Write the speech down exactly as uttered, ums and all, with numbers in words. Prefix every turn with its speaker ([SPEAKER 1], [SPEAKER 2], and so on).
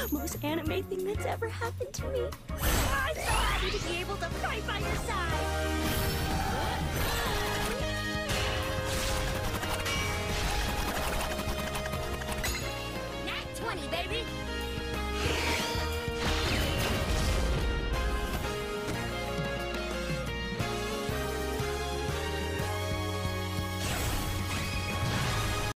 [SPEAKER 1] Most anime thing that's ever happened to me. I'm so happy to be able to fight by your side.
[SPEAKER 2] Nat twenty, baby!